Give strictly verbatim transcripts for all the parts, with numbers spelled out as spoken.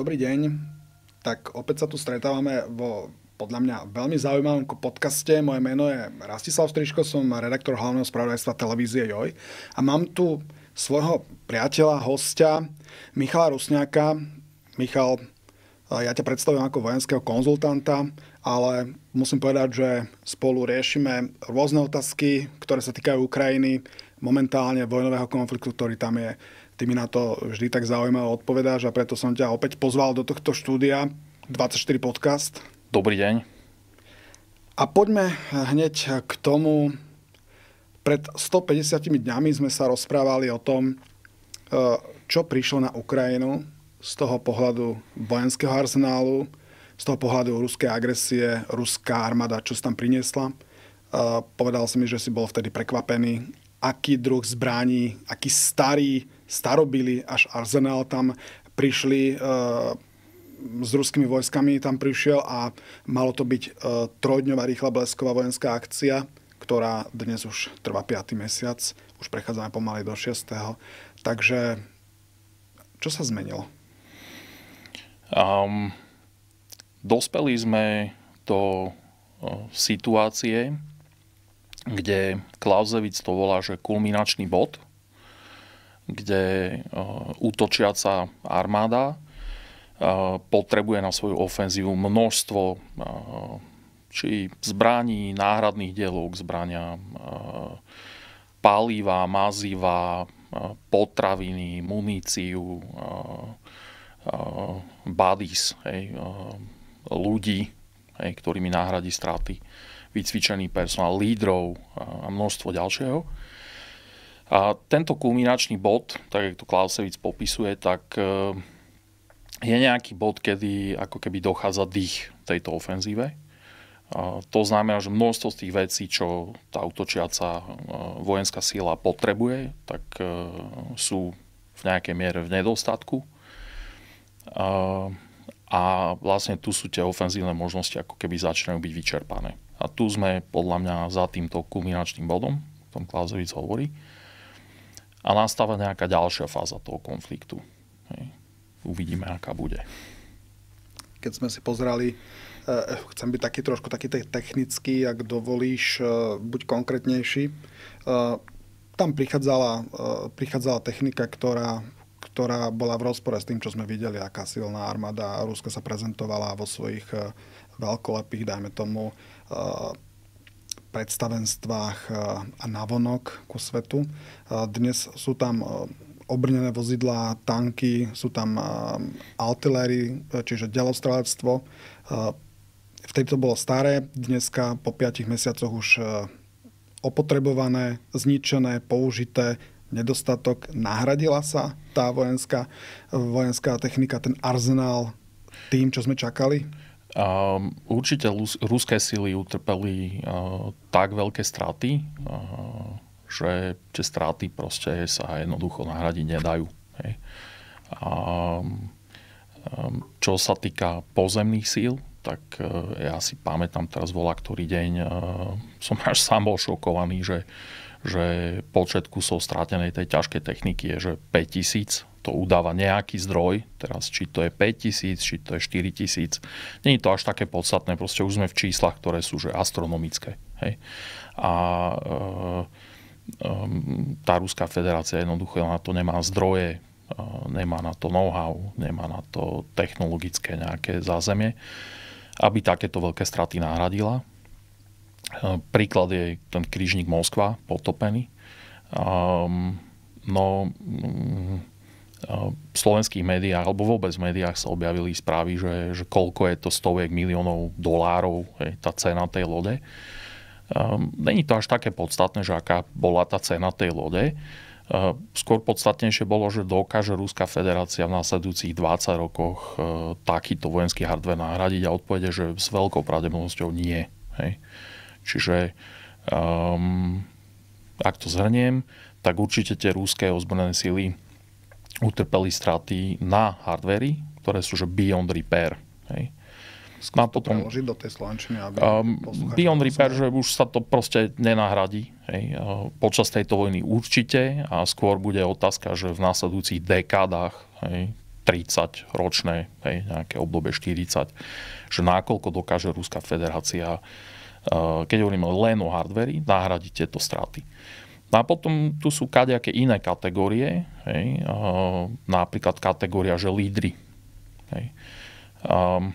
Dobrý deň. Tak opäť sa tu stretávame vo podľa mňa veľmi zaujímavom podcaste. Moje meno je Rastislav Stričko, som redaktor hlavného spravodajstva televízie Joj. A mám tu svojho priateľa, hostia, Michala Rusňáka. Michal, ja ťa predstavujem ako vojenského konzultanta, ale musím povedať, že spolu riešime rôzne otázky, ktoré sa týkajú Ukrajiny, momentálne vojnového konfliktu, ktorý tam je. Ty mi na to vždy tak zaujímavé odpovedáš a preto som ťa opäť pozval do tohto štúdia dvadsaťštyri podcast. Dobrý deň. A poďme hneď k tomu. Pred stopäťdesiatimi dňami sme sa rozprávali o tom, čo prišlo na Ukrajinu z toho pohľadu vojenského arzenálu, z toho pohľadu ruskej agresie, ruská armáda, čo sa tam priniesla. Povedal si mi, že si bol vtedy prekvapený, aký druh zbraní, aký starý, starobilý až arzenál tam prišli, s ruskými vojskami tam prišiel a malo to byť trojdňová rýchla blesková vojenská akcia, ktorá dnes už trvá piaty mesiac. Už prechádzame pomaly do šiesteho. Takže čo sa zmenilo? Um, dospeli sme do uh, situácie, kde Clausewitz to volá, že kulminačný bod, kde uh, útočiaca armáda uh, potrebuje na svoju ofenzívu množstvo uh, či zbraní, náhradných dielov k zbraniam, uh, paliva, maziva, uh, potraviny, muníciu, uh, uh, buddies, hej, uh, ľudí, hej, ktorými náhradí straty, vycvičený personál, lídrov a množstvo ďalšieho. A tento kulminačný bod, tak ako to Clausewitz popisuje, tak je nejaký bod, kedy ako keby dochádza dých tejto ofenzíve. A to znamená, že množstvo z tých vecí, čo tá útočiaca vojenská sila potrebuje, tak sú v nejakej miere v nedostatku. A, a vlastne tu sú tie ofenzívne možnosti ako keby začínajú byť vyčerpané. A tu sme podľa mňa za týmto kulminačným bodom, o tom Clausewitz hovorí. A nastáva nejaká ďalšia fáza toho konfliktu. Hej. Uvidíme, aká bude. Keď sme si pozerali, chcem byť taký trošku taký technický, ak dovolíš, buď konkrétnejší. Tam prichádzala, prichádzala technika, ktorá, ktorá bola v rozpore s tým, čo sme videli, aká silná armáda Ruska sa prezentovala vo svojich veľkolepých, dajme tomu, predstavenstvách a navonok ku svetu. Dnes sú tam obrnené vozidlá, tanky, sú tam artilérie, čiže delostrelectvo. Vtedy to bolo staré, dneska po piatich mesiacoch už opotrebované, zničené, použité, nedostatok. Nahradila sa tá vojenská, vojenská technika, ten arzenál tým, čo sme čakali? Um, určite lus- ruské sily utrpeli uh, tak veľké straty, uh, že tie straty proste sa jednoducho nahradiť nedajú. Hej. Um, um, čo sa týka pozemných síl, tak uh, ja si pamätám teraz voľa ktorý deň, uh, som až sám bol šokovaný, že, že počet kusov strátenej tej ťažkej techniky je, že päťtisíc. To udáva nejaký zdroj, teraz či to je päťtisíc, či to je štyritisíc. Nie je to až také podstatné, proste už sme v číslach, ktoré sú že astronomické. Hej. A e, e, tá Ruská federácia jednoducho na to nemá zdroje, e, nemá na to know-how, nemá na to technologické nejaké zázemie, aby takéto veľké straty nahradila. E, príklad je ten krížnik Moskva potopený. E, no... v slovenských médiách alebo vôbec v médiách sa objavili správy, že, že koľko je to stoviek miliónov dolárov, hej, tá cena tej lode. Um, Není to až také podstatné, že aká bola tá cena tej lode. Uh, skôr podstatnejšie bolo, že dokáže Ruská federácia v následujúcich dvadsať rokoch uh, takýto vojenský hardware nahradiť a odpovede, že s veľkou pravdepodobnosťou nie. Hej. Čiže um, ak to zhrniem, tak určite tie ruské ozbrojené sily utrpeli straty na hardveri, ktoré sú že beyond repair. Hej. Skús to potom preložiť do tej slovenčiny, aby um, beyond repair, že už sa to proste nenahradí. Hej. Uh, počas tejto vojny určite a skôr bude otázka, že v následujúcich dekádach, hej, tridsať ročné, hej, nejaké obdobie štyridsať, že nakoľko dokáže Ruská federácia, keď hovoríme len o hardveri, nahradiť tieto straty. No a potom tu sú kadejaké iné kategórie, hej, napríklad kategória, že lídri. Hej. Um,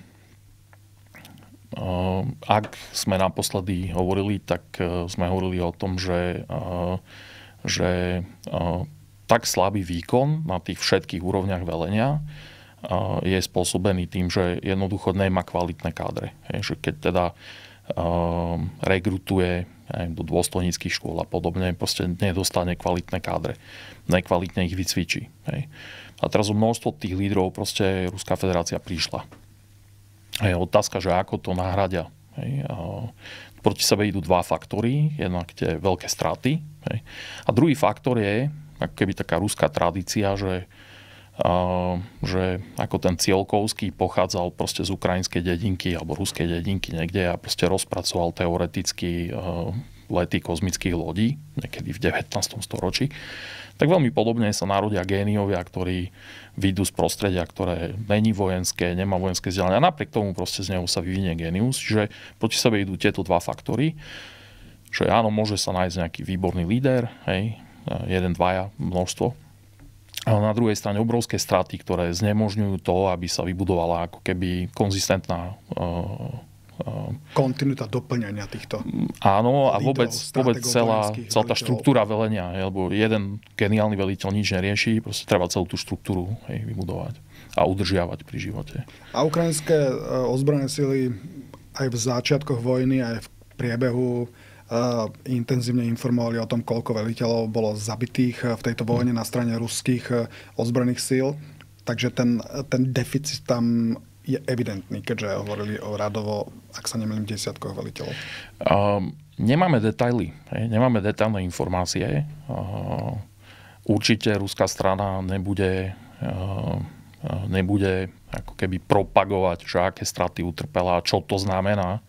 um, ak sme naposledy hovorili, tak uh, sme hovorili o tom, že, uh, že uh, tak slabý výkon na tých všetkých úrovniach velenia je spôsobený tým, že jednoducho nemá kvalitné kádre. Že keď teda rekrutuje do dôstojníckych škôl a podobne, proste nedostane kvalitné kádre. Nekvalitne ich vycvičí. A teraz o množstvo tých lídrov proste Ruská federácia prišla. Je otázka, že ako to nahradia. Proti sebe idú dva faktory. Jednak tie veľké straty. A druhý faktor je ako keby taká ruská tradícia, že, uh, že ako ten Cielkovský pochádzal proste z ukrajinskej dedinky alebo ruskej dedinky niekde a proste rozpracoval teoreticky uh, lety kozmických lodí, niekedy v devätnástom storočí. Tak veľmi podobne sa narodia géniovia, ktorí vyjdú z prostredia, ktoré není vojenské, nemá vojenské vzdelanie. A napriek tomu proste z neho sa vyvinie génius. Čiže proti sebe idú tieto dva faktory. Že áno, môže sa nájsť nejaký výborný líder, hej, jeden, dvaja, množstvo. Ale na druhej strane obrovské straty, ktoré znemožňujú to, aby sa vybudovala ako keby konzistentná uh, uh, kontinuita doplňania týchto. Áno, a vôbec, vôbec celá, celá tá štruktúra velenia, lebo jeden geniálny veliteľ nič nerieši, proste treba celú tú štruktúru, hej, vybudovať a udržiavať pri živote. A ukrajinské uh, ozbrojené sily aj v začiatkoch vojny, aj v priebehu Uh, intenzívne informovali o tom, koľko veliteľov bolo zabitých v tejto vojne na strane ruských uh, ozbrojených síl. Takže ten, ten deficit tam je evidentný, keďže hovorili o radovo, ak sa nemýlim, desiatkoch veliteľov. Uh, nemáme detaily. Hej? Nemáme detailné informácie. Uh, určite ruská strana nebude, uh, nebude ako keby propagovať, že aké straty utrpela, čo to znamená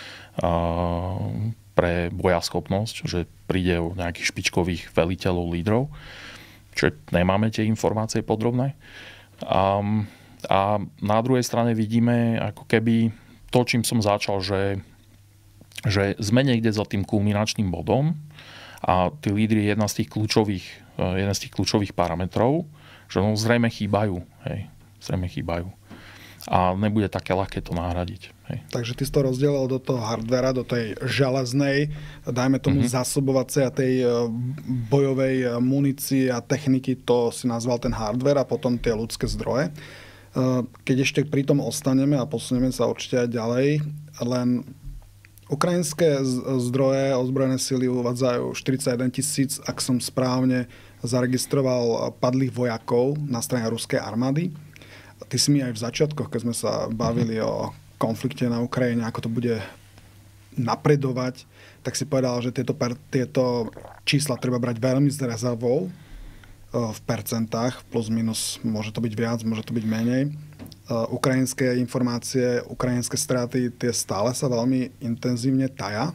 uh, pre bojaschopnosť, že príde o nejakých špičkových veliteľov, lídrov. Čiže nemáme tie informácie podrobné. A, a na druhej strane vidíme ako keby to, čím som začal, že, že sme niekde za tým kulminačným bodom a tí lídri je jedna z tých kľúčových, jeden z tých kľúčových parametrov, že no zrejme chýbajú. Hej, zrejme chýbajú. A nebude také ľahké to nahradiť. Hej. Takže ty si to rozdielal do toho hardvera, do tej železnej, dajme tomu mm-hmm. zásobovacej a tej bojovej munície a techniky, to si nazval ten hardware a potom tie ľudské zdroje. Keď ešte pri tom ostaneme a posunieme sa určite aj ďalej, len ukrajinské zdroje, ozbrojené sily uvádzajú štyridsaťjeden tisíc, ak som správne zaregistroval, padlých vojakov na strane ruskej armády. Ty si mi aj v začiatkoch, keď sme sa bavili o konflikte na Ukrajine, ako to bude napredovať, tak si povedal, že tieto, tieto čísla treba brať veľmi s rezervou v percentách, plus minus, môže to byť viac, môže to byť menej. Ukrajinské informácie, ukrajinské straty, tie stále sa veľmi intenzívne taja.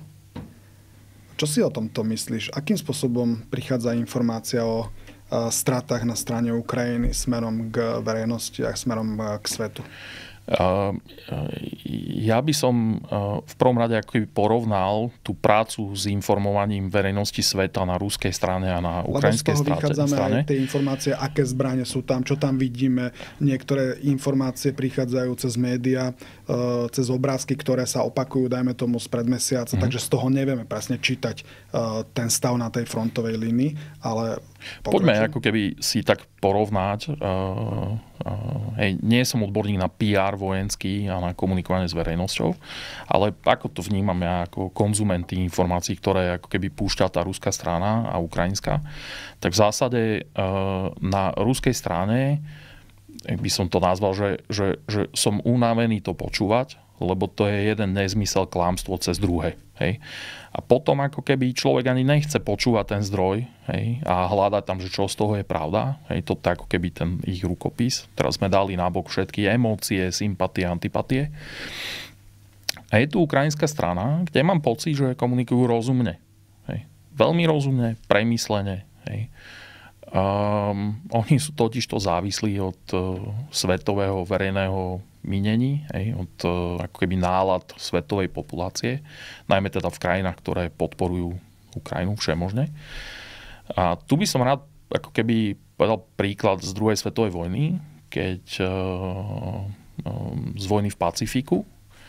Čo si o tomto myslíš? Akým spôsobom prichádza informácia o stratách na strane Ukrajiny smerom k verejnosti a smerom k svetu? Ja by som v prvom rade ako porovnal tú prácu s informovaním verejnosti sveta na ruskej strane a na ukrajinskej strane. Lebo z toho vychádzame aj tie informácie, aké zbrane sú tam, čo tam vidíme. Niektoré informácie prichádzajú cez médiá, cez obrázky, ktoré sa opakujú, dajme tomu spred mesiaca, mm. takže z toho nevieme presne čítať ten stav na tej frontovej línii, ale poďme ako keby si tak porovnať. Uh, uh, hej, nie som odborník na pé er vojenský a na komunikovanie s verejnosťou, ale ako to vnímam ja ako konzument informácií, ktoré ako keby púšťa tá ruská strana a ukrajinská, tak v zásade uh, na ruskej strane by som to nazval, že, že, že som unavený to počúvať, lebo to je jeden nezmysel, klamstvo cez druhé. Hej. A potom ako keby človek ani nechce počúvať ten zdroj, hej, a hľadať tam, že čo z toho je pravda. Hej, toto je ako keby ten ich rukopis. Teraz sme dali nabok všetky emócie, sympatie, antipatie. A je tu ukrajinská strana, kde mám pocit, že komunikujú rozumne. Hej. Veľmi rozumne, premyslene. Hej. Um, oni sú totiž to závislí od uh, svetového verejného minení, hej, od uh, ako keby nálad svetovej populácie, najmä teda v krajinách, ktoré podporujú Ukrajinu všemožne. A tu by som rád ako keby povedal príklad z druhej svetovej vojny, keď uh, um, z vojny v Pacifiku,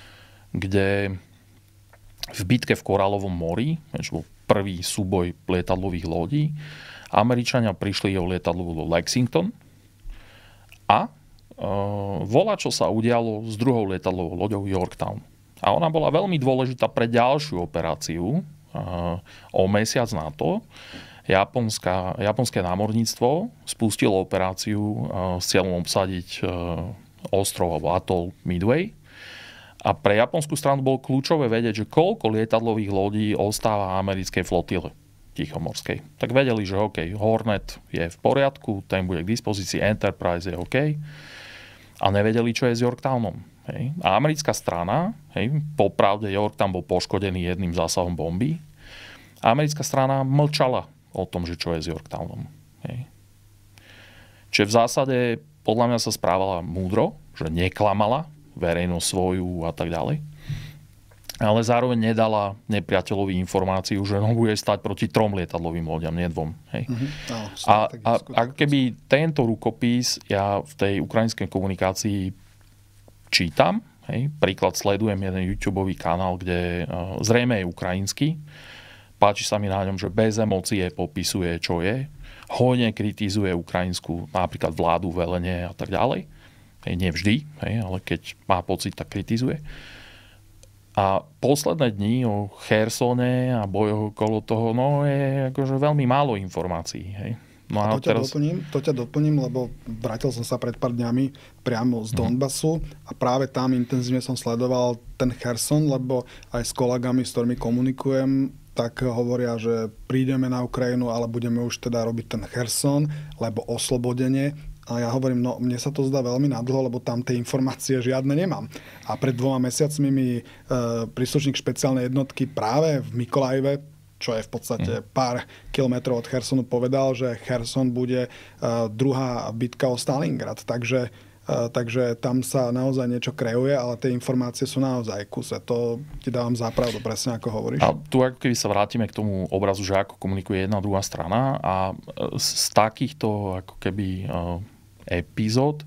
kde v bitke v Koralovom mori, čo bol prvý súboj lietadlových lodí, Američania prišli o lietadlo Lexington a e, volá, čo sa udialo s druhou lietadlovou loďou Yorktown. A ona bola veľmi dôležitá pre ďalšiu operáciu. E, o mesiac na to Japonská, japonské námorníctvo spustilo operáciu e, s cieľom obsadiť e, ostrov alebo atol Midway. A pre japonskú stranu bolo kľúčové vedieť, že koľko lietadlových lodí ostáva americkej flotile tichomorskej. Tak vedeli, že OK, Hornet je v poriadku, ten bude k dispozícii, Enterprise je OK. A nevedeli, čo je s Yorktownom. Hej. A americká strana, hej, popravde Yorktown bol poškodený jedným zásahom bomby, a americká strana mlčala o tom, že čo je s Yorktownom. Hej. Čiže v zásade podľa mňa sa správala múdro, že neklamala verejnosť svoju a tak ďalej. Ale zároveň nedala nepriateľovi informáciu, že no bude stať proti trom lietadlovým loďam, nie dvom. Hej. Mm-hmm. No, a, a, a keby tento rukopis ja v tej ukrajinskej komunikácii čítam, hej, príklad sledujem jeden YouTubeový kanál, kde uh, zrejme je ukrajinský, páči sa mi na ňom, že bez emócie popisuje, čo je, hojne kritizuje ukrajinskú napríklad vládu, velenie a tak ďalej. Hej, nie vždy, hej, ale keď má pocit, tak kritizuje. A posledné dni o Chersone a bojoch okolo toho, no je akože veľmi málo informácií. Hej. No a to, ťa teraz... doplním, to ťa doplním, lebo vrátil som sa pred pár dňami priamo z Donbasu a práve tam intenzívne som sledoval ten Cherson, lebo aj s kolegami, s ktorými komunikujem, tak hovoria, že prídeme na Ukrajinu, ale budeme už teda robiť ten Cherson, lebo oslobodenie. A ja hovorím, no mne sa to zdá veľmi nadlho, lebo tam tie informácie žiadne nemám. A pred dvoma mesiacmi mi e, príslušník špeciálnej jednotky práve v Mykolaive, čo je v podstate pár kilometrov od Chersonu, povedal, že Cherson bude e, druhá bitka o Stalingrad. Takže, e, takže tam sa naozaj niečo kreuje, ale tie informácie sú naozaj kuse. To ti dávam zápravdu, presne ako hovoríš. A tu ako keby sa vrátime k tomu obrazu, že ako komunikuje jedna a druhá strana a z takýchto ako keby epizód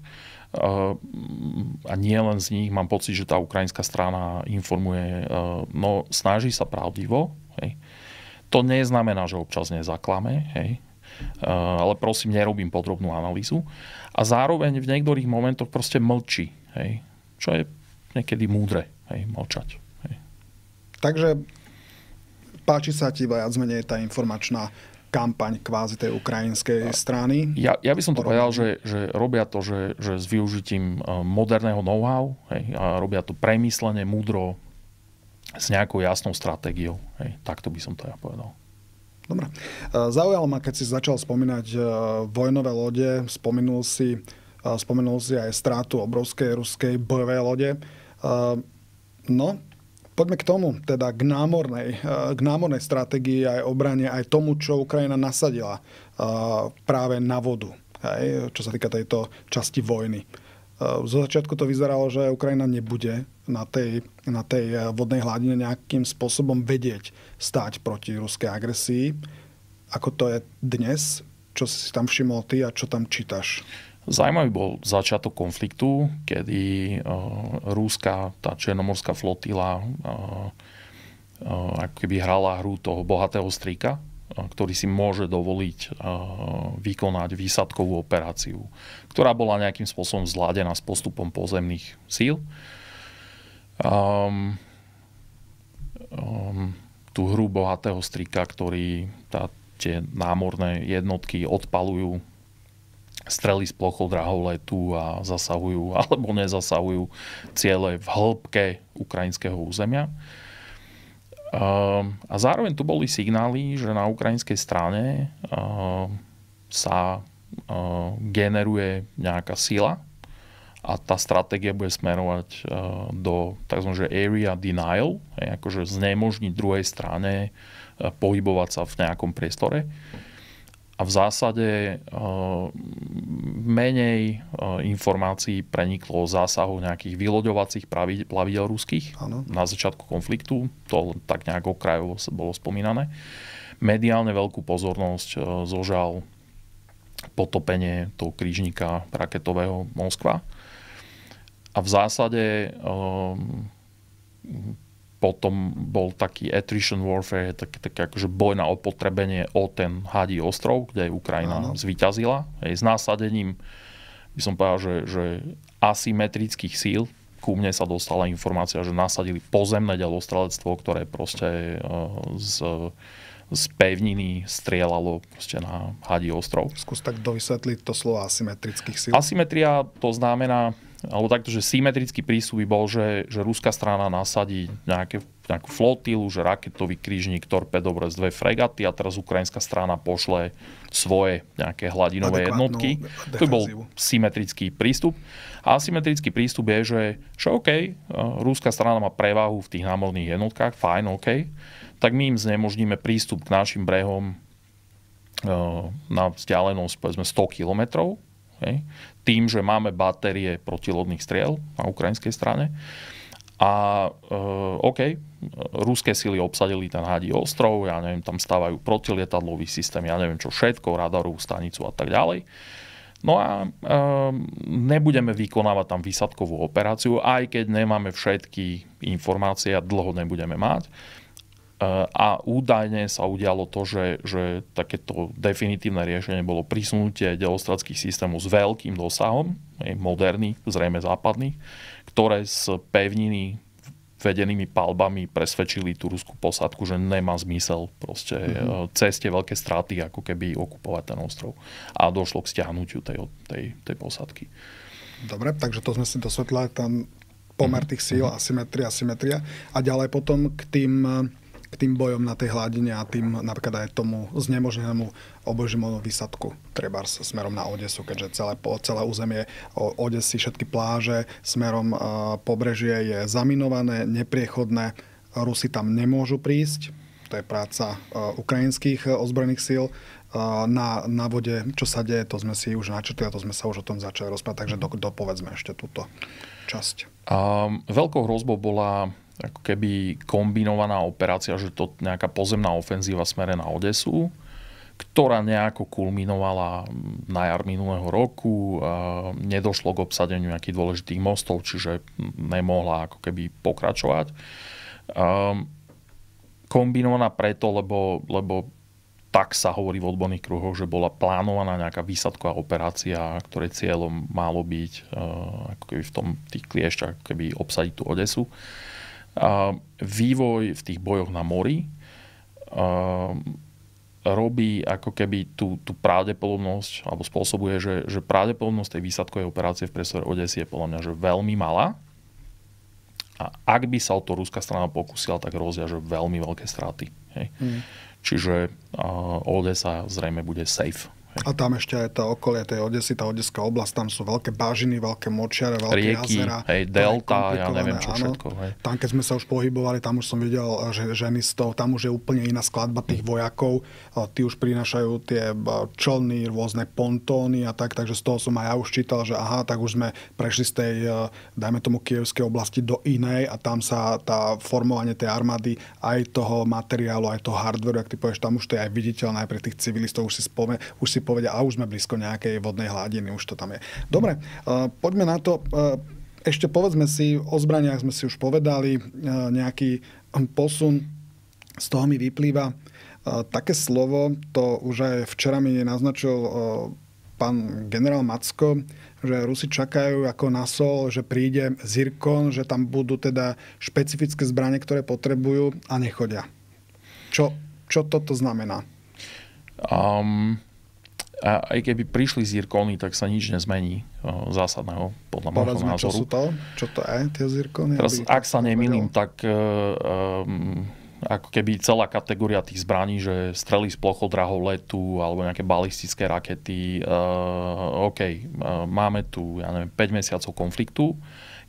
a nie len z nich mám pocit, že tá ukrajinská strana informuje, no snaží sa pravdivo, hej. To neznamená, že občas nezaklame, hej. Ale prosím, nerobím podrobnú analýzu a zároveň v niektorých momentoch proste mlčí, hej. Čo je niekedy múdre, hej, mlčať. Hej. Takže páči sa ti viac menej tá informačná kampaň kvázi tej ukrajinskej strany? Ja, ja by som to povedal, že, že robia to, že, že s využitím moderného know-how, hej, a robia to premyslene, múdro, s nejakou jasnou stratégiou. Hej, takto by som to ja povedal. Dobre. Zaujalo ma, keď si začal spomínať vojnové lode, spomenul si, spomenul si aj strátu obrovskej ruskej bojovej lode. No, poďme k tomu, teda k námornej, k námornej stratégii aj obrane, aj tomu, čo Ukrajina nasadila práve na vodu, hej, čo sa týka tejto časti vojny. Zo začiatku to vyzeralo, že Ukrajina nebude na tej, na tej vodnej hladine nejakým spôsobom vedieť stáť proti ruskej agresii. Ako to je dnes? Čo si tam všimol ty a čo tam čítaš? Zajímavý bol začiatok konfliktu, kedy uh, rúska, tá černomorská flotila uh, uh, ako keby hrala hru toho bohatého strýka, uh, ktorý si môže dovoliť uh, vykonať výsadkovú operáciu, ktorá bola nejakým spôsobom zladená s postupom pozemných síl. Um, um, tú hru bohatého strýka, ktorý tá, tie námorné jednotky odpalujú strely z plochou draholetu a zasahujú alebo nezasahujú ciele v hĺbke ukrajinského územia. A zároveň tu boli signály, že na ukrajinskej strane sa generuje nejaká sila a tá stratégia bude smerovať do tzv. Area denial, akože znemožniť druhej strane pohybovať sa v nejakom priestore. a v zásade menej informácií preniklo o zásahu nejakých vyloďovacích plavidel ruských ano. Na začiatku konfliktu. To tak nejak okrajovo bolo spomínané. Mediálne veľkú pozornosť zožal potopenie toho krížnika raketového Moskva. A v zásade um, potom bol taký attrition warfare, taký, taký akože boj na opotrebenie o ten Hadí ostrov, kde Ukrajina Áno. zvíťazila. Hej, s násadením by som povedal, že, že asymetrických síl. Ku mne sa dostala informácia, že nasadili pozemné delostrelectvo, ktoré proste uh, z, z pevniny strieľalo proste na Hadí ostrov. Skús tak dovysvetliť to slovo asymetrických síl. Asymetria to znamená, alebo takto, že symetrický prístup by bol, že, že ruská strana nasadí nejaké, nejakú flotilu, že raketový krížnik, torpedobrez, dve fregaty a teraz ukrajinská strana pošle svoje nejaké hladinové jednotky. To bol symetrický prístup. A asymetrický prístup je, že, že OK, ruská strana má prevahu v tých námorných jednotkách, fajn, OK, tak my im znemožníme prístup k našim brehom na vzdialenosť povedzme sto kilometrov. Hej. Tým, že máme batérie protilodných striel na ukrajinskej strane. A e, OK, ruské sily obsadili ten Hadí ostrov, ja neviem, tam stávajú protilietadlový systém, ja neviem čo všetko, radarovú stanicu a tak ďalej. No a e, nebudeme vykonávať tam výsadkovú operáciu, aj keď nemáme všetky informácie a dlho nebudeme mať. A údajne sa udialo to, že, že takéto definitívne riešenie bolo prisunutie delostreľských systémov s veľkým dosahom, moderných, zrejme západných, ktoré z pevniny vedenými palbami presvedčili tú ruskú posádku, že nemá zmysel proste mm-hmm. cez tie veľké straty, ako keby okupovať ten ostrov. A došlo k stiahnutiu tej, tej, tej posádky. Dobre, takže to sme si dosvetlili, ten pomer tých síl, mm-hmm. asymetria, asymetria. A ďalej potom k tým k tým bojom na tej hladine a tým napríklad aj tomu znemožnenému obožimu výsadku trebárs smerom na Odesu, keďže celé, celé územie Odesy, všetky pláže smerom pobrežie je zaminované, nepriechodné. Rusi tam nemôžu prísť. To je práca ukrajinských ozbrojených síl. Na, na vode, čo sa deje, to sme si už načrtli a to sme sa už o tom začali rozprávať, takže do, dopovedzme ešte túto časť. Um, veľkou hrozbou bola ako keby kombinovaná operácia, že to nejaká pozemná ofenzíva smere na Odesu, ktorá nejako kulminovala na jar minulého roku. Nedošlo k obsadeniu nejakých dôležitých mostov, čiže nemohla ako keby pokračovať. Kombinovaná preto, lebo, lebo tak sa hovorí v odborných kruhoch, že bola plánovaná nejaká výsadková operácia, ktorej cieľom malo byť ako keby v tom, tých kliešťach ako keby obsadiť tú Odesu. A vývoj v tých bojoch na mori a robí ako keby tú, tú pravdepodobnosť, alebo spôsobuje, že, že pravdepodobnosť tej výsadkovej operácie v priestore Odesy je podľa mňa že veľmi malá. A ak by sa o to ruská strana pokúsila, tak hrozia, že veľmi veľké straty. Hej. Hmm. Čiže uh, Odesa zrejme bude safe. A tam ešte aj to okolie tej Odesy, tá odeská oblasť, tam sú veľké bažiny, veľké močiare, veľké rieky, jazera. Hej, delta, ja neviem čo všetko. Hej. Tam, keď sme sa už pohybovali, tam už som videl že, ženistov, tam už je úplne iná skladba tých vojakov. Tí už prinášajú tie člny, rôzne pontóny a tak, takže z toho som aj ja už čítal, že aha, tak už sme prešli z tej, dajme tomu, Kyjevskej oblasti do inej a tam sa tá formovanie tej armády, aj toho materiálu, aj toho hardwareu, ak ty povieš, tam už to je aj viditeľné aj pre tých civilistov, už si, spome, už si povedia, a už sme blízko nejakej vodnej hladiny, už to tam je. Dobre, uh, poďme na to. Uh, ešte povedzme si, o zbraniach sme si už povedali, uh, nejaký posun, z toho mi vyplýva uh, také slovo, to už aj včera mi naznačil uh, pán generál Macko, že Rusi čakajú ako na sol, že príde Zirkon, že tam budú teda špecifické zbranie, ktoré potrebujú a nechodia. Čo, čo toto znamená? Um... A aj keby prišli zirkóny, tak sa nič nezmení zásadného podľa môjho názoru. Čo sú to? Čo to je, tie zirkóny? Teraz, ak sa nemýlim, tak um, ako keby celá kategória tých zbraní, že strely z plochodrahov letu alebo nejaké balistické rakety, uh, OK, uh, máme tu, ja neviem, päť mesiacov konfliktu.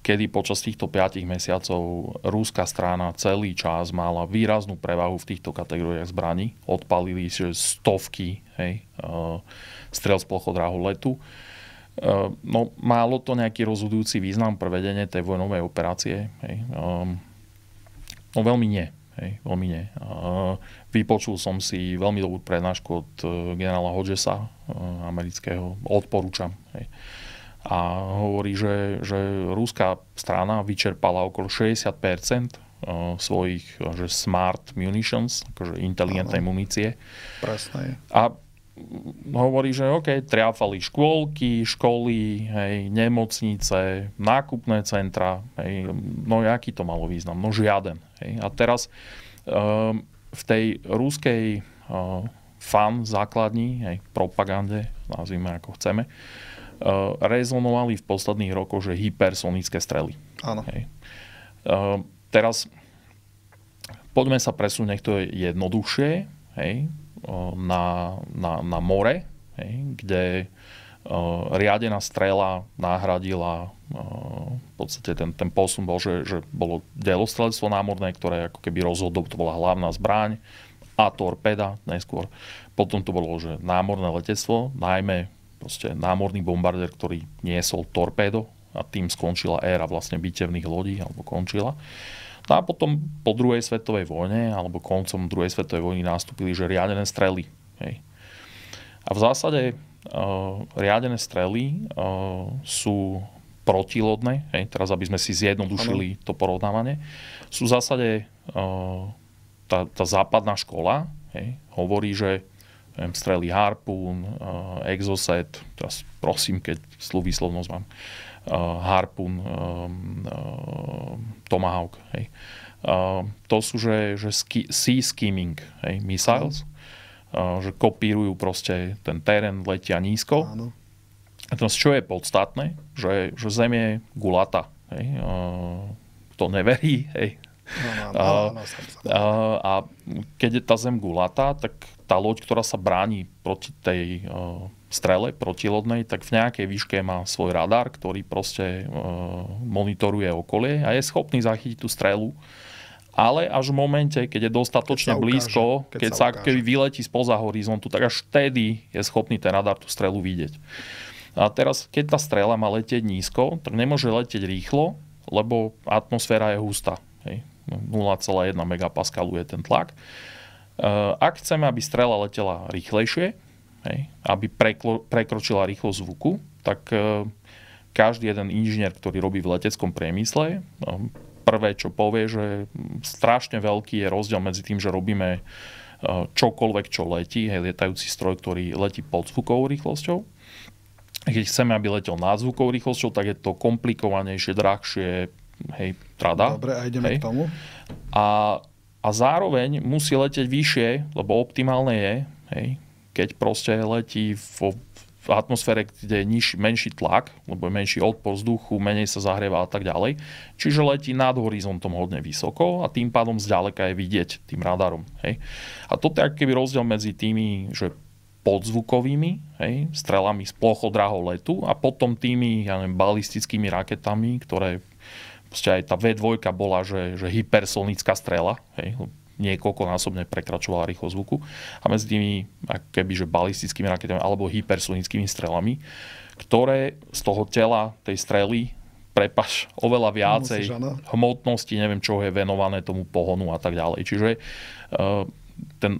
kedy počas týchto piatich mesiacov ruská strana celý čas mala výraznú prevahu v týchto kategóriách zbraní. Odpalili že stovky hej, strel z plochodráhu letu. No, málo to nejaký rozhodujúci význam pre vedenie tej vojnovej operácie. Hej. No veľmi nie. Hej, veľmi nie. Vypočul som si veľmi dobrú prednášku od generála Hodgesa, amerického, odporúčam. Hej. A hovorí, že, že ruská strana vyčerpala okolo šesťdesiat percent svojich že smart munitions, akože inteligentnej ano. munície. Presne. A hovorí, že OK, triafali škôlky, školy, hej, nemocnice, nákupné centra. Hej, no aký to malo význam? No žiaden. Hej. A teraz um, v tej ruskej uh, fan základni, hej, propagande, nazvime ako chceme, uh, rezonovali v posledných rokoch, že hypersonické strely. Áno. Hej. Uh, teraz poďme sa presunúť, nech to je jednoduchšie, hej, Na, na, na more, hej, kde uh, riadená strela nahradila uh, v podstate ten, ten posun bol, že, že bolo delostrelectvo námorné, ktoré ako keby rozhodlo, to bola hlavná zbraň a torpéda neskôr. Potom to bolo, že námorné letectvo, najmä proste námorný bombardér, ktorý niesol torpédo a tým skončila éra vlastne bitevných lodí, alebo končila. No a potom po druhej svetovej vojne, alebo koncom druhej svetovej vojny nastúpili, že riadené strely. Hej. A v zásade uh, riadené strely uh, sú protilodné, hej, teraz aby sme si zjednodušili ano. to porovnávanie, sú v zásade uh, tá, tá západná škola, hej, hovorí, že neviem, strely Harpoon, uh, Exocet, teraz prosím, keď zlú výslovnosť mám, Uh, Harpoon, um, uh, Tomahawk. Hej. Uh, to sú, že, že ski, sea skimming hej, missiles, uh, že kopírujú proste ten terén, letia nízko. Áno. A teraz, čo je podstatné, že, že Zem je gulatá. Hej. Uh, to neverí. Hej. No, no, no, no, uh, a keď je tá Zem gulatá, tak tá loď, ktorá sa bráni proti tej uh, strele protilodnej, tak v nejakej výške má svoj radar, ktorý proste e, monitoruje okolie a je schopný zachytiť tú strelu. Ale až v momente, keď je dostatočne keď blízko, keď, keď sa keby vyletí spoza horizontu, tak až vtedy je schopný ten radar tú strelu vidieť. A teraz, keď tá strela má letieť nízko, tak nemôže letieť rýchlo, lebo atmosféra je hustá. Hej. nula celá jedna megapascalu je ten tlak. E, ak chceme, aby strela letela rýchlejšie, hej, aby preklo, prekročila rýchlosť zvuku, tak e, každý jeden inžinier, ktorý robí v leteckom priemysle, e, prvé, čo povie, že strašne veľký je rozdiel medzi tým, že robíme e, čokoľvek, čo letí, hej, lietajúci stroj, ktorý letí pod zvukovou rýchlosťou. Keď chceme, aby letel nad zvukovou rýchlosťou, tak je to komplikovanejšie, drahšie, hej, trada. Dobre, a ideme hej. k tomu. A, a zároveň musí letieť vyššie, lebo optimálne je, hej, keď proste letí vo, v atmosfére, kde je nižší, menší tlak, lebo je menší odpor vzduchu, menej sa zahrieva a tak ďalej. Čiže letí nad horizontom hodne vysoko a tým pádom zďaleka je vidieť tým radarom. Hej. A toto je akýby rozdiel medzi tými, že podzvukovými, hej, strelami z plochodráhov letu a potom tými, ja neviem, balistickými raketami, ktoré proste aj tá vé dva bola, že, že hypersonická strela, hej, niekoľkonásobne prekračovala rýchlosť zvuku a medzi tými kebyže balistickými raketami alebo hypersonickými strelami, ktoré z toho tela tej strely prepaš oveľa viacej hmotnosti, neviem čo je venované tomu pohonu a tak ďalej. Čiže uh, ten,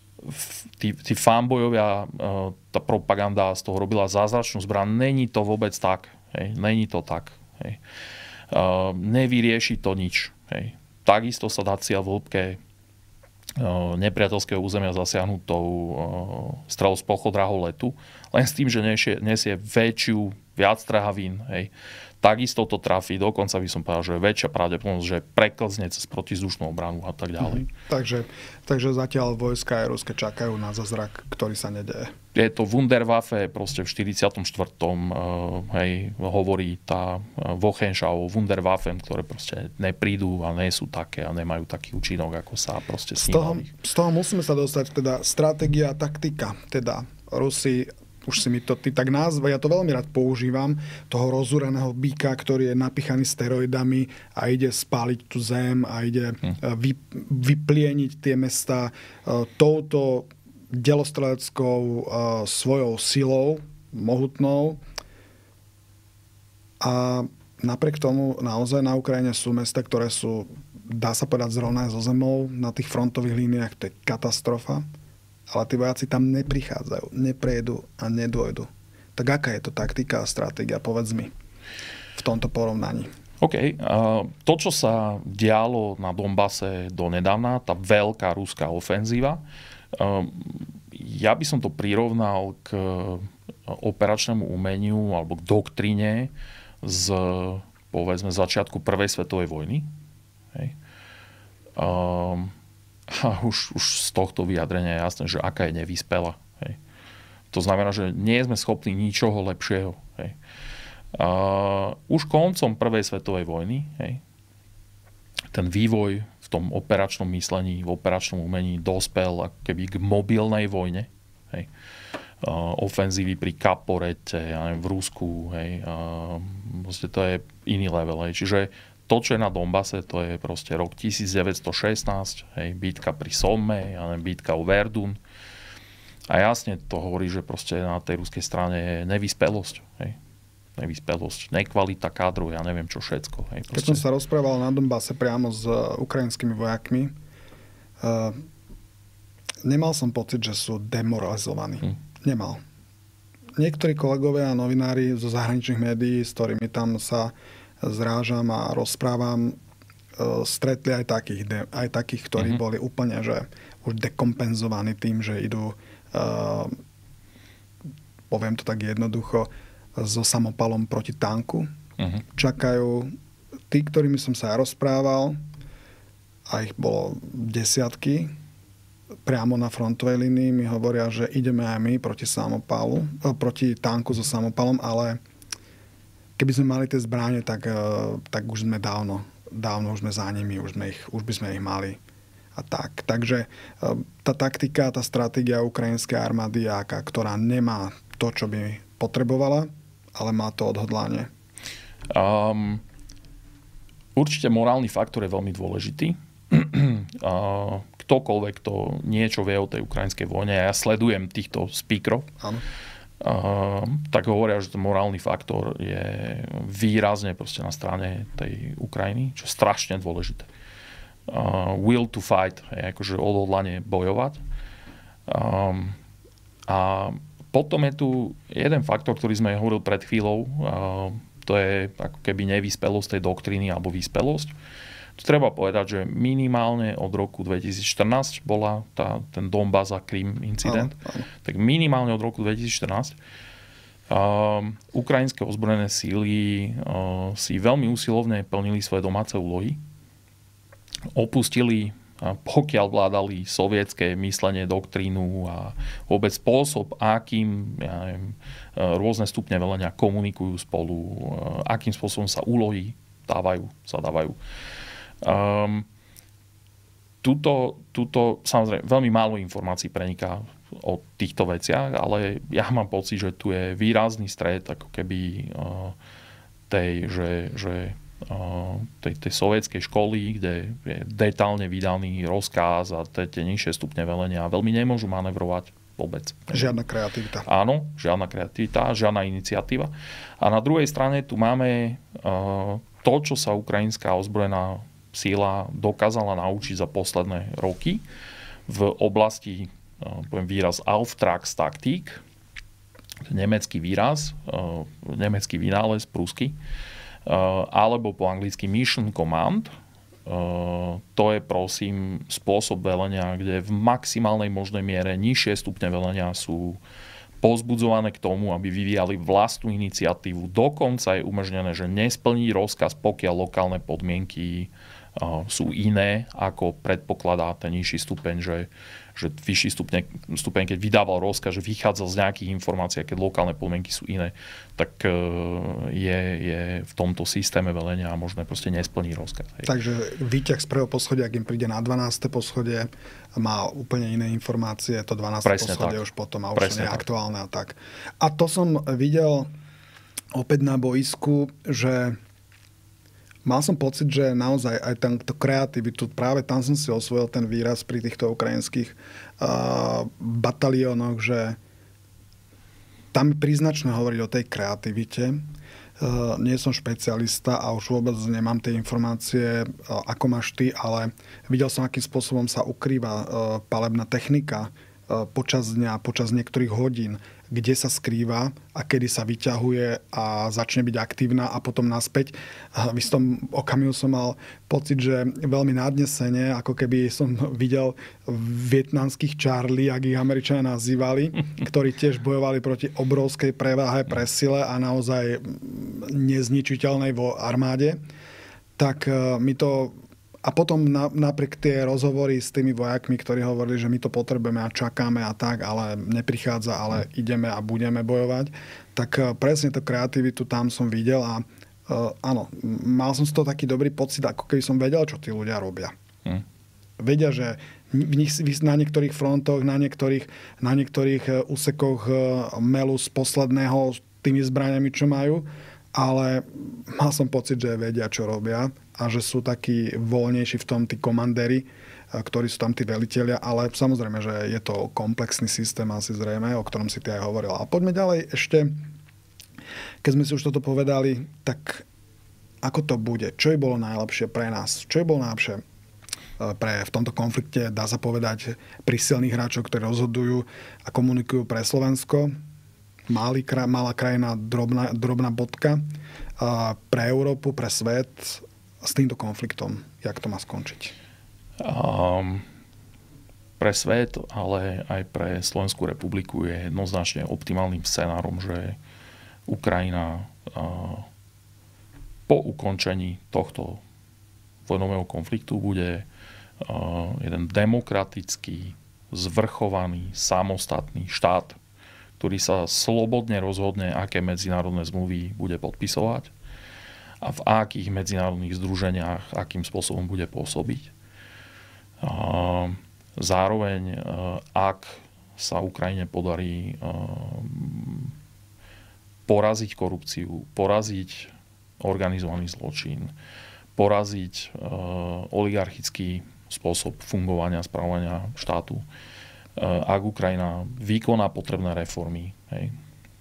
tí, tí fanbojovia, uh, tá propaganda z toho robila zázračnú zbraň. Není to vôbec tak. Hej. Není to tak. Hej. Uh, nevyrieši to nič. Hej. Takisto sa dá cieľ v hĺbke nepriateľského územia zasiahnutou strelou z plochodráhov letu, len s tým, že nesie, nesie väčšiu, viac trhavín, hej. Takisto to trafí, dokonca by som povedal, že je väčšia pravdepodobnosť, že preklzne cez protizdušnú obranu a tak ďalej. Mm, takže, takže zatiaľ vojska aj ruské čakajú na zázrak, ktorý sa nedeje. Je to Wunderwaffe, proste v štyridsiatom štvrtom hej, hovorí tá Wochenschau Wunderwaffen, ktoré proste neprídu a nie sú také a nemajú taký účinok, ako sa proste snívali. Z toho, z toho musíme sa dostať, teda stratégia a taktika, teda Rusi už si mi to ty tak nazva, ja to veľmi rád používam, toho rozúraného býka, ktorý je napichaný steroidami a ide spáliť tú zem a ide vy, vyplieniť tie mestá touto delostreleckou svojou silou, mohutnou. A napriek tomu naozaj na Ukrajine sú mesta, ktoré sú, dá sa povedať, zrovnané so zemou na tých frontových líniách, to je katastrofa. Ale tí vojaci tam neprichádzajú, neprejdú a nedôjdu. Tak aká je to taktika a stratégia, povedz mi, v tomto porovnaní? OK. To, čo sa dialo na Donbase donedávna, tá veľká ruská ofenzíva, ja by som to prirovnal k operačnému umeniu alebo k doktríne z, povedzme, začiatku Prvej svetovej vojny. Hej. Um, A už, už z tohto vyjadrenia je jasné, že aká je nevyspelá. Hej. To znamená, že nie sme schopní ničoho lepšieho. Hej. Uh, už koncom Prvej svetovej vojny, hej, ten vývoj v tom operačnom myslení, v operačnom umení dospel ako keby k mobilnej vojne. Hej. Uh, ofenzívy pri Kaporete, ja neviem, v Rusku. Hej. Uh, to je iný level. Hej. Čiže to, čo je na Donbase, to je proste rok devätnásťstošestnásť, hej, bitka pri Somme, ja neviem, bitka u Verdun. A jasne to hovorí, že proste na tej ruskej strane je nevyspelosť. Hej. Nevyspelosť, nekvalita kádrov, ja neviem čo všetko. Hej, Keď som sa rozprával na Donbase priamo s ukrajinskými vojakmi, uh, nemal som pocit, že sú demoralizovaní. Hm. Nemal. Niektorí kolegovia a novinári zo zahraničných médií, s ktorými tam sa zrážam a rozprávam, stretli aj takých, aj takých ktorí uh-huh. boli úplne že už dekompenzovaní tým, že idú, uh, poviem to tak jednoducho, so samopalom proti tanku. Uh-huh. Čakajú tí, ktorými som sa aj rozprával, a ich bolo desiatky, priamo na frontovej línii mi hovoria, že ideme aj my proti samopalu, proti tanku so samopalom, ale keby sme mali tie zbrane, tak, tak už sme dávno, dávno už sme za nimi, už, sme ich, už by sme ich mali. A tak. Takže tá taktika, tá stratégia ukrajinskej armády je aká, ktorá nemá to, čo by potrebovala, ale má to odhodlanie. Um, určite morálny faktor je veľmi dôležitý. uh, ktokoľvek, kto niečo vie o tej ukrajinskej vojne, ja sledujem týchto speakerov, áno. Uh, tak hovoria, že ten morálny faktor je výrazne proste na strane tej Ukrajiny, čo je strašne dôležité. Uh, will to fight, je akože odhodlanie bojovať. Um, a potom je tu jeden faktor, ktorý sme hovorili pred chvíľou, uh, to je ako keby nevyspelosť tej doktríny alebo vyspelosť. Tu treba povedať, že minimálne od roku dvetisícštrnásť bola tá, ten Donbas a Krym incident. Áno, áno. Tak minimálne od roku dvetisícštrnásť uh, ukrajinské ozbrojené síly uh, si veľmi úsilovne plnili svoje domáce úlohy. Opustili, uh, pokiaľ vládali sovietské myslenie, doktrínu a vôbec spôsob, akým ja neviem, uh, rôzne stupne velenia komunikujú spolu, uh, akým spôsobom sa úlohy dávajú, zadávajú. Um, tuto, tuto samozrejme veľmi málo informácií preniká o týchto veciach, ale ja mám pocit, že tu je výrazný stret ako keby uh, tej, že, že, uh, tej, tej sovietskej školy, kde je detálne vydaný rozkaz a tie nižšie stupne velenia veľmi nemôžu manevrovať vôbec. Žiadna kreativita. Áno, žiadna kreativita, žiadna iniciatíva. A na druhej strane tu máme uh, to, čo sa ukrajinská ozbrojená síla dokázala naučiť za posledné roky v oblasti, poviem výraz, Auftragstaktik, nemecký výraz, nemecký vynález, prúsky, alebo po anglicky Mission Command. To je, prosím, spôsob velenia, kde v maximálnej možnej miere nižšie stupne velenia sú povzbudzované k tomu, aby vyvíjali vlastnú iniciatívu. Dokonca je umožnené, že nesplní rozkaz, pokiaľ lokálne podmienky sú iné, ako predpokladá ten nižší stupeň, že, že vyšší stupeň, stupeň, keď vydával rozkaz, že vychádzal z nejakých informácií, keď lokálne podmienky sú iné, tak je, je v tomto systéme velenia a možné proste nesplní rozkaz. Hej. Takže výťah z prvého poschodia, ak im príde na dvanáste poschodie, má úplne iné informácie, to dvanáste Presne poschodie tak. už potom a už Presne nie je tak. aktuálne a tak. A to som videl opäť na boisku, že mal som pocit, že naozaj aj tento kreativitu, práve tam som si osvojil ten výraz pri týchto ukrajinských uh, bataliónoch, že tam je príznačné hovoriť o tej kreativite. Uh, nie som špecialista a už vôbec nemám tie informácie, uh, ako máš ty, ale videl som, akým spôsobom sa ukrýva uh, palebná technika uh, počas dňa, počas niektorých hodín, kde sa skrýva a kedy sa vyťahuje a začne byť aktívna a potom naspäť. V istom okamihu som mal pocit, že veľmi nadnesene, ako keby som videl vietnamských Charlie, ak ich Američania nazývali, ktorí tiež bojovali proti obrovskej preváhe, presile a naozaj nezničiteľnej vo armáde. Tak mi to... A potom napriek tie rozhovory s tými vojakmi, ktorí hovorili, že my to potrebujeme a čakáme a tak, ale neprichádza, ale ideme a budeme bojovať, tak presne tú kreativitu tam som videl a uh, áno, mal som z toho taký dobrý pocit, ako keby som vedel, čo tí ľudia robia. Hmm. Vedia, že v nich, na niektorých frontoch, na niektorých, na niektorých úsekoch melu z posledného tými zbraniami, čo majú, ale mal som pocit, že vedia, čo robia a že sú takí voľnejší v tom tí komandéri, ktorí sú tam tí velitelia, ale samozrejme, že je to komplexný systém asi zrejme, o ktorom si ty aj hovoril. A poďme ďalej ešte, keď sme si už toto povedali, tak ako to bude? Čo je bolo najlepšie pre nás? Čo je bolo najlepšie pre, v tomto konflikte, dá sa povedať, pri silných hráčov, ktorí rozhodujú a komunikujú pre Slovensko? Malý, malá krajina, drobná, drobná bodka. A pre Európu, pre svet s týmto konfliktom, jak to má skončiť? Um, pre svet, ale aj pre Slovenskú republiku je jednoznačne optimálnym scenárom, že Ukrajina uh, po ukončení tohto vojnového konfliktu bude uh, jeden demokratický, zvrchovaný, samostatný štát, ktorý sa slobodne rozhodne, aké medzinárodné zmluvy bude podpisovať a v akých medzinárodných združeniach, akým spôsobom bude pôsobiť. Zároveň, ak sa Ukrajine podarí poraziť korupciu, poraziť organizovaný zločin, poraziť oligarchický spôsob fungovania, spravovania štátu, ak Ukrajina vykoná potrebné reformy, hej,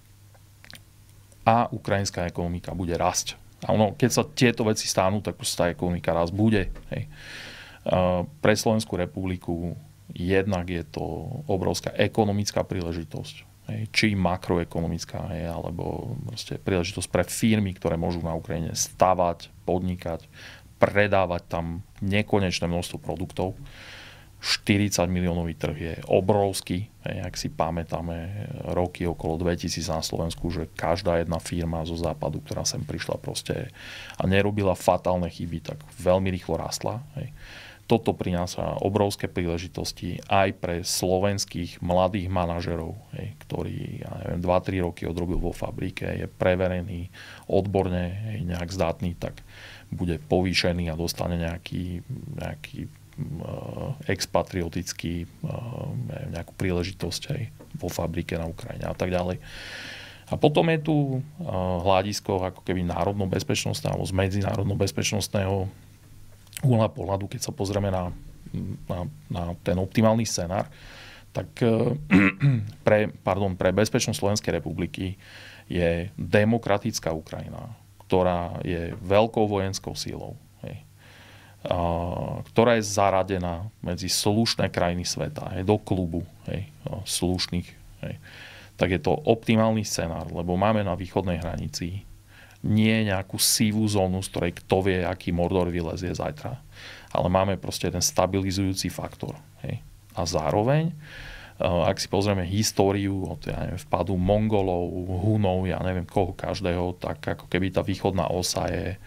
a ukrajinská ekonomika bude rásť. A ono, keď sa tieto veci stanú, tak proste tá ekonomika rásť bude. Hej. Pre Slovenskú republiku jednak je to obrovská ekonomická príležitosť. Hej, či makroekonomická, hej, alebo proste príležitosť pre firmy, ktoré môžu na Ukrajine stavať, podnikať, predávať tam nekonečné množstvo produktov. štyridsať miliónový trh je obrovský. Ak si pamätáme roky okolo dvetisíc na Slovensku, že každá jedna firma zo západu, ktorá sem prišla proste a nerobila fatálne chyby, tak veľmi rýchlo rastla. Toto prináša obrovské príležitosti aj pre slovenských mladých manažerov, ktorý ja neviem, dva tri roky odrobil vo fabrike, je preverený, odborne nejak zdatný, tak bude povýšený a dostane nejaký, nejaký expatriotický, nejakú príležitosť aj vo fabrike na Ukrajine a tak ďalej. A potom je tu hľadisko ako keby národno-bezpečnostného alebo z medzinárodno-bezpečnostného uhla pohľadu, keď sa pozrieme na, na, na ten optimálny scenár, tak pre, pardon, pre bezpečnosť Slovenskej republiky je demokratická Ukrajina, ktorá je veľkou vojenskou sílou, ktorá je zaradená medzi slušné krajiny sveta, hej, do klubu hej, slušných, hej, tak je to optimálny scenár, lebo máme na východnej hranici nie nejakú sivú zónu, z ktorej kto vie, aký Mordor vylezie zajtra, ale máme proste ten stabilizujúci faktor. Hej. A zároveň, ak si pozrieme históriu od ja neviem, vpadu Mongolov, Hunov, ja neviem koho každého, tak ako keby tá východná osa je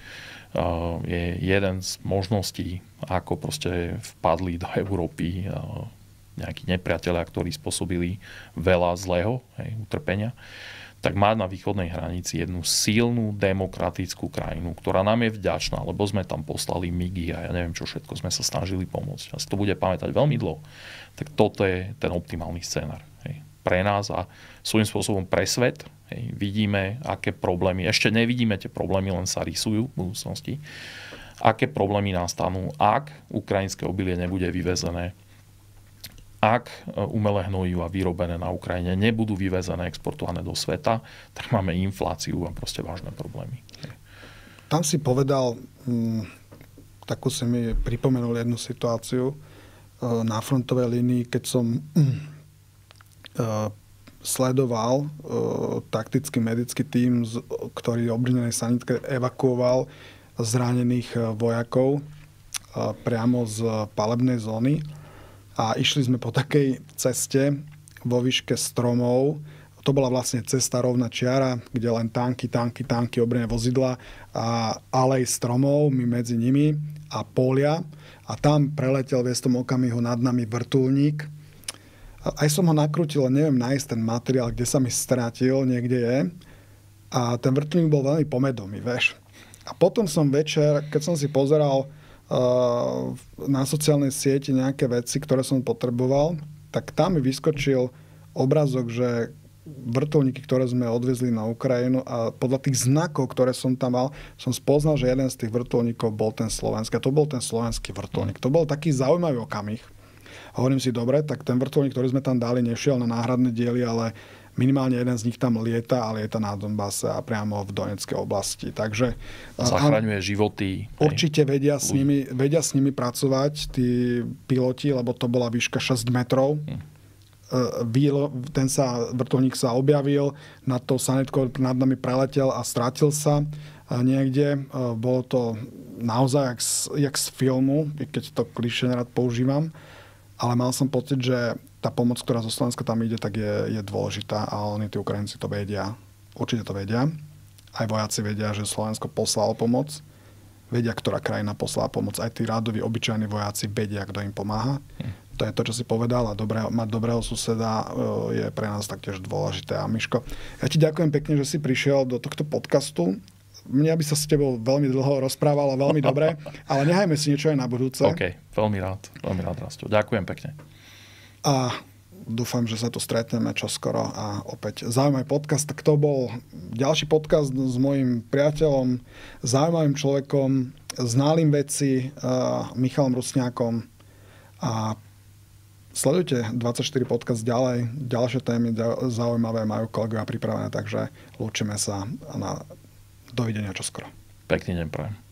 je jeden z možností, ako proste vpadli do Európy nejakí nepriatelia, ktorí spôsobili veľa zlého, hej, utrpenia, tak má na východnej hranici jednu silnú demokratickú krajinu, ktorá nám je vďačná, lebo sme tam poslali migy a ja neviem, čo všetko sme sa snažili pomôcť. A si to bude pamätať veľmi dlho. Tak toto je ten optimálny scénar. Hej. Pre nás a svojím spôsobom pre svet. Hej. Vidíme, aké problémy, ešte nevidíme tie problémy, len sa rysujú v budúcnosti. Aké problémy nastanú, ak ukrajinské obilie nebude vyvezené, ak umelé hnojiva vyrobené na Ukrajine nebudú vyvezené, exportované do sveta, tak máme infláciu a proste vážne problémy. Tam si povedal, m, takú si mi pripomenul jednu situáciu e, na frontovej línii, keď som e, sledoval e, taktický medický tím, z, ktorý v obrnenej sanitke evakuoval zranených vojakov e, priamo z palebnej zóny. A išli sme po takej ceste vo výške stromov. To bola vlastne cesta rovná čiara, kde len tanky, tanky, tanky, obrnené vozidla a alej stromov, my medzi nimi a polia. A tam preletel v istom okamihu nad nami vrtuľník. Aj som ho nakrútil, neviem nájsť ten materiál, kde sa mi stratil, niekde je. A ten vrtuľník bol veľmi pomedomý, vieš. A potom som večer, keď som si pozeral uh, na sociálnej sieti nejaké veci, ktoré som potreboval, tak tam mi vyskočil obrázok, že vrtuľníky, ktoré sme odvezli na Ukrajinu a podľa tých znakov, ktoré som tam mal, som spoznal, že jeden z tých vrtuľníkov bol ten slovenský. A to bol ten slovenský vrtuľník. To bol taký zaujímavý okamih. Hovorím si, dobre, tak ten vrtuľník, ktorý sme tam dali, nešiel na náhradné diely, ale minimálne jeden z nich tam lieta a lieta na Donbase a priamo v Donetskej oblasti. Takže zachraňuje životy. Určite vedia s, nimi, vedia s nimi pracovať tí piloti, lebo to bola výška šesť metrov. Hm. Ten sa, vrtuľník sa objavil, nad tou sanitkou nad nami preletel a stratil sa niekde. Bolo to naozaj jak z, jak z filmu, keď to klišé nerad používam. Ale mal som pocit, že tá pomoc, ktorá zo Slovenska tam ide, tak je, je dôležitá a oni, tí Ukrajinci, to vedia. Určite to vedia. Aj vojaci vedia, že Slovensko poslalo pomoc. Vedia, ktorá krajina poslala pomoc. Aj tí rádoví, obyčajní vojaci vedia, kto im pomáha. Hm. To je to, čo si povedal. A dobré, mať dobrého suseda je pre nás taktiež dôležité. A Miško, ja ti ďakujem pekne, že si prišiel do tohto podcastu. Mňa by sa s tebou veľmi dlho rozprával a veľmi dobre, ale nehajme si niečo aj na budúce. OK, veľmi rád. Veľmi rád, Rasto. Ďakujem pekne. A dúfam, že sa tu stretneme čoskoro a opäť zaujímavý podcast. Tak to bol ďalší podcast s mojím priateľom, zaujímavým človekom, znalým veci, uh, Michalom Rusňákom. A sledujte dvadsaťštyri podcast ďalej. Ďalšie témy zaujímavé majú kolegovia pripravené, takže lúčime sa a na dovidenia čoskoro. Pekný deň prajem.